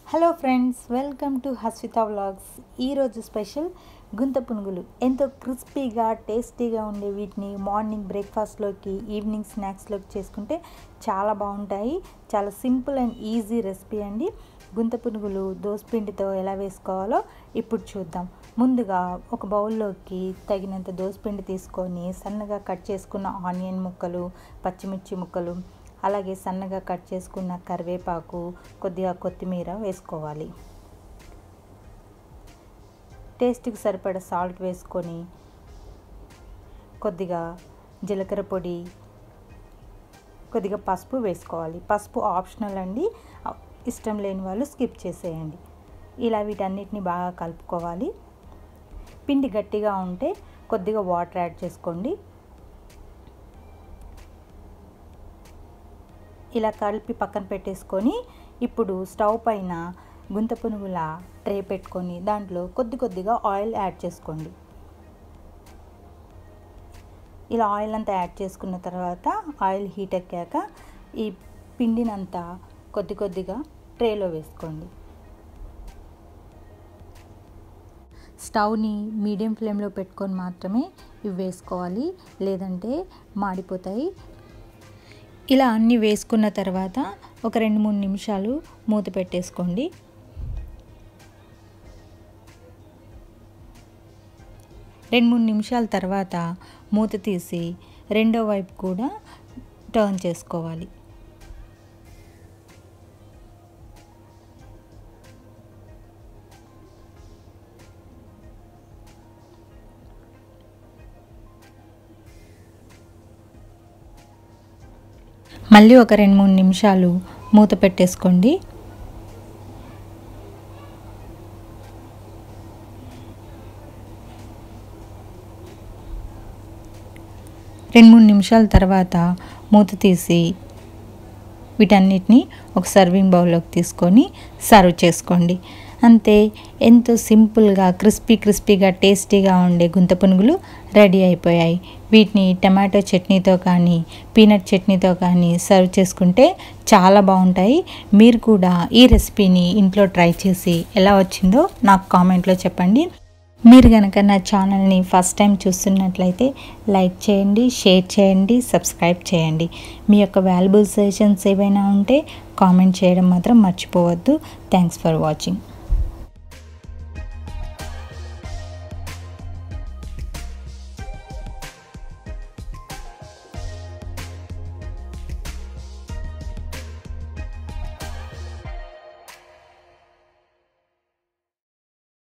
Hello friends, welcome to Hasvitha vlogs. ఈరోజు special గుంత పునుగులు. ఎంతో క్రిస్పీగా టేస్టీగా ఉండే వీటిని మార్నింగ్ బ్రేక్ఫాస్ట్లోకి, ఈవినింగ్ స్నాక్స్లోకి చేసుకుంటే చాలా బాగుంటాయి. చాలా సింపుల్ అండ్ ఈజీ రెసిపీ అండి. గుంత పునుగులు దోసపిండితో ఎలా వేసుకోవాలో ఇప్పుడు చూద్దాం. ముందుగా ఒక బౌల్లోకి తగినంత దోసపిండి తీసుకొని సన్నగా కట్ చేసుకున్న ఆనియన్ ముక్కలు, పచ్చిమిర్చి ముక్కలు, అలాగే సన్నగా కట్ చేసుకున్న కరివేపాకు, కొద్దిగా కొత్తిమీర వేసుకోవాలి. టేస్ట్కి సరిపడా సాల్ట్ వేసుకొని కొద్దిగా జీలకర్ర పొడి, కొద్దిగా పసుపు వేసుకోవాలి. పసుపు ఆప్షనల్ అండి, ఇష్టం లేని వాళ్ళు స్కిప్ చేసేయండి. ఇలా వీటన్నిటిని బాగా కలుపుకోవాలి. పిండి గట్టిగా ఉంటే కొద్దిగా వాటర్ యాడ్ చేసుకోండి. ఇలా కలిపి పక్కన పెట్టేసుకొని ఇప్పుడు స్టవ్ పైన గుంత పునుగుల ట్రే పెట్టుకొని దాంట్లో కొద్దిగా ఆయిల్ యాడ్ చేసుకోండి. ఇలా ఆయిల్ అంతా యాడ్ చేసుకున్న తర్వాత ఆయిల్ హీట్ ఎక్కాక ఈ పిండినంతా కొద్దిగా ట్రేలో వేసుకోండి. స్టవ్ని మీడియం ఫ్లేమ్లో పెట్టుకొని మాత్రమే ఇవి వేసుకోవాలి, లేదంటే మాడిపోతాయి. ఇలా అన్నీ వేసుకున్న తర్వాత ఒక 2-3 నిమిషాలు మూత పెట్టేసుకోండి. రెండు మూడు నిమిషాల తర్వాత మూత తీసి రెండో వైపు కూడా టర్న్ చేసుకోవాలి. మళ్ళీ ఒక 2-3 నిమిషాలు మూత పెట్టేసుకోండి. రెండు మూడు నిమిషాల తర్వాత మూత తీసి వీటన్నిటిని ఒక సర్వింగ్ బౌల్లోకి తీసుకొని సర్వ్ చేసుకోండి. అంతే, ఎంతో సింపుల్గా క్రిస్పీగా టేస్టీగా ఉండే గుంత పునుగులు రెడీ అయిపోయాయి. వీటిని టమాటో చట్నీతో కానీ, పీనట్ చట్నీతో కానీ సర్వ్ చేసుకుంటే చాలా బాగుంటాయి. మీరు కూడా ఈ రెసిపీని ఇంట్లో ట్రై చేసి ఎలా వచ్చిందో నాకు కామెంట్లో చెప్పండి. మీరు కనుక నా ఛానల్ని ఫస్ట్ టైం చూస్తున్నట్లయితే లైక్ చేయండి, షేర్ చేయండి, సబ్స్క్రైబ్ చేయండి. మీ యొక్క వాల్యుబుల్ సజెషన్స్ ఏవైనా ఉంటే కామెంట్ చేయడం మాత్రం మర్చిపోవద్దు. Thanks for watching.